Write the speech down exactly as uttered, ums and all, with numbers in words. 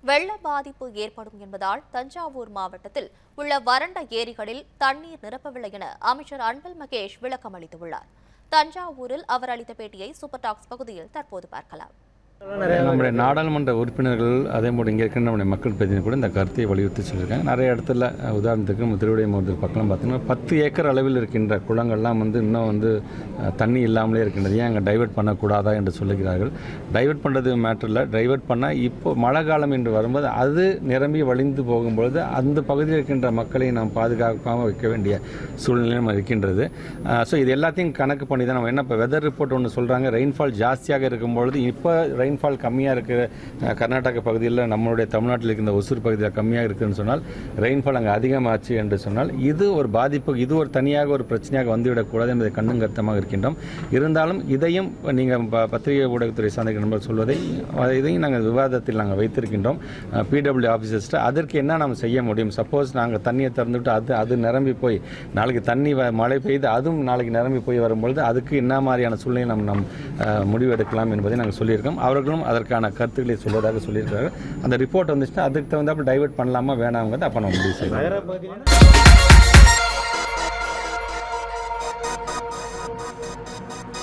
வெள்ள பாதிப்பு ஏற்படும் என்பதால் தஞ்சாவூர் மாவட்டத்தில் உள்ள வறண்ட ஏரிகளில் தண்ணீர் நிரப்பவில்லை என அமைச்சர் அன்பில் மகேஷ் விளக்கம் அளித்துள்ளார். தஞ்சாவூரில் அவர் அளித்த பேட்டியை சூப்பர் டாக்ஸ் பகுதியில் தற்போது பார்க்கலாம். நம்முடைய நாடாளுமன்ற உறுப்பினர்கள் அதே போல் இங்கே இருக்கிற நம்முடைய மக்கள் பிரதிநிதி கூட இந்த கருத்தை வலியுறுத்தி சொல்லியிருக்காங்க. நிறைய இடத்துல உதாரணத்துக்கு திருவிடை மாவட்டத்தில் பக்கம் பார்த்தீங்கன்னா பத்து ஏக்கர் அளவில் இருக்கின்ற குளங்கள்லாம் வந்து இன்னும் வந்து தண்ணி இல்லாமலே இருக்கின்றது. ஏன் அங்கே டைவெர்ட் பண்ணக்கூடாதா என்று சொல்லுகிறார்கள். டைவெர்ட் பண்ணுறது மேட்டரில் டைவெர்ட் பண்ணால் இப்போ மழை காலம் என்று வரும்போது அது நிரம்பி வழிந்து போகும்பொழுது அந்த பகுதியில் இருக்கின்ற மக்களை நாம் பாதுகாக்காமல் வைக்க வேண்டிய சூழ்நிலை நம்ம இருக்கின்றது. ஸோ இது எல்லாத்தையும் கணக்கு பண்ணி தான் நம்ம என்ன இப்போ வெதர் ரிப்போர்ட் ஒன்று சொல்கிறாங்க. ரெயின்ஃபால் ஜாஸ்தியாக இருக்கும்பொழுது இப்போ ரெயின்ஃபால் கம்மியாக இருக்கிற கர்நாடக பகுதியில் நம்மளுடைய தமிழ்நாட்டில் இருக்கின்ற ஒசூர் பகுதியில் கம்மியாக இருக்குதுன்னு சொன்னால் ரெயின்ஃபால் அங்கே அதிகமாச்சு என்று சொன்னால் இது ஒரு பாதிப்பு, இது ஒரு தனியாக ஒரு பிரச்சனையாக வந்துவிடக்கூடாது என்பதை கண்ணும் கருத்தமாக இருக்கின்றோம். இருந்தாலும் இதையும் நீங்கள் பத்திரிகை ஊடகத்துறை சார்ந்த நண்பர் சொல்வதை இதையும் நாங்கள் விவாதத்தில் நாங்கள் வைத்திருக்கின்றோம். பிடபிள்யூ ஆஃபீஸர்ஸ்ட்டு அதற்கு என்ன நாம் செய்ய முடியும். சப்போஸ் நாங்கள் தண்ணியை திறந்துவிட்டு அது அது நிரம்பி போய் நாளைக்கு தண்ணி மழை பெய்து அதுவும் நாளைக்கு நிரம்பி போய் வரும்பொழுது அதுக்கு என்ன மாதிரியான சூழ்நிலை நம்ம நம் முடிவெடுக்கலாம் என்பதை நாங்கள் சொல்லியிருக்கோம். அவர்களும் அதற்கான கருத்துக்களை சொல்வதாக சொல்லியிருக்கிறார்கள். அந்த ரிப்போர்ட் வந்துச்சுன்னா அதுக்கு தகுந்தாப்புல டைவெர்ட் பண்ணலாமா வேணாங்கிறது அப்போ நம்ம முடிவு செய்யலாம்.